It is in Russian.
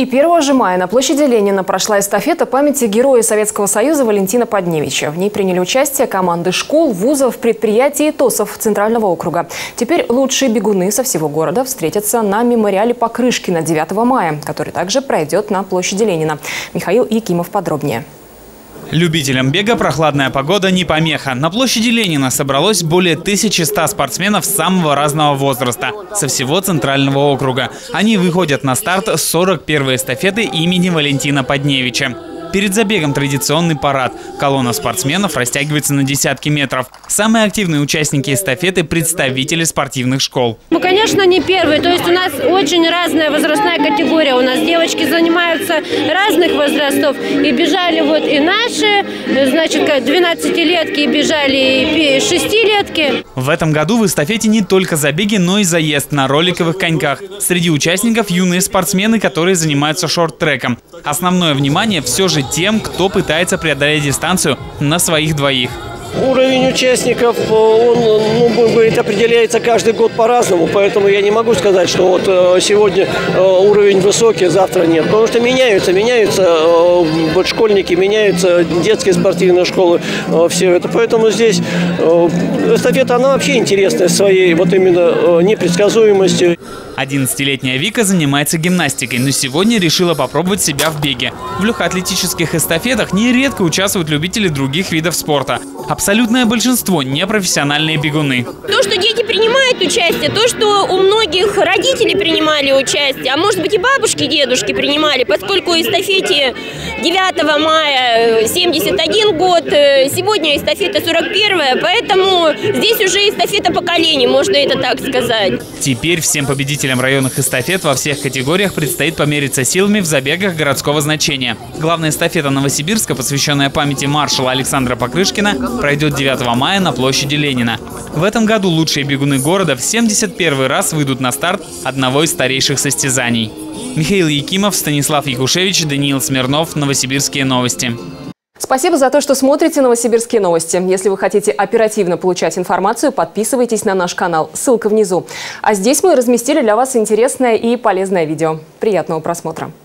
И 1 же мая на площади Ленина прошла эстафета памяти героя Советского Союза Валентина Подневича. В ней приняли участие команды школ, вузов, предприятий и ТОСов Центрального округа. Теперь лучшие бегуны со всего города встретятся на мемориале Покрышкина 9 мая, который также пройдет на площади Ленина. Михаил Якимов подробнее. Любителям бега прохладная погода не помеха. На площади Ленина собралось более 1100 спортсменов самого разного возраста со всего Центрального округа. Они выходят на старт 41-й эстафеты имени Валентина Подневича. Перед забегом традиционный парад. Колонна спортсменов растягивается на десятки метров. Самые активные участники эстафеты – представители спортивных школ. Ну, конечно, не первые. То есть у нас очень разная возрастная категория. У нас девочки занимаются разных возрастов. И бежали вот и наши, значит, 12-летки, и бежали и 6-летки. В этом году в эстафете не только забеги, но и заезд на роликовых коньках. Среди участников юные спортсмены, которые занимаются шорт-треком. Основное внимание все же тем, кто пытается преодолеть дистанцию на своих двоих. Уровень участников, он определяется каждый год по-разному, поэтому я не могу сказать, что вот сегодня уровень высокий, завтра нет. Потому что меняются школьники, меняются детские спортивные школы, все это. Поэтому здесь эстафета, она вообще интересная своей вот именно непредсказуемостью. 11-летняя Вика занимается гимнастикой, но сегодня решила попробовать себя в беге. В легкоатлетических эстафетах нередко участвуют любители других видов спорта. Абсолютное большинство – непрофессиональные бегуны. То, что дети принимают участие, то, что у многих родителей принимали участие, а может быть и бабушки, дедушки принимали, поскольку эстафете 9 мая 71 год, сегодня эстафета 41-я, поэтому здесь уже эстафета поколений, можно это так сказать. Теперь всем победителям районных эстафет во всех категориях предстоит помериться силами в забегах городского значения. Главная эстафета Новосибирска, посвященная памяти маршала Александра Покрышкина, пройдет 9 мая на площади Ленина. В этом году лучшие бегуны города в 71-й раз выйдут на старт одного из старейших состязаний. Михаил Якимов, Станислав Якушевич, Даниил Смирнов. Новосибирские новости. Спасибо за то, что смотрите «Новосибирские новости». Если вы хотите оперативно получать информацию, подписывайтесь на наш канал. Ссылка внизу. А здесь мы разместили для вас интересное и полезное видео. Приятного просмотра.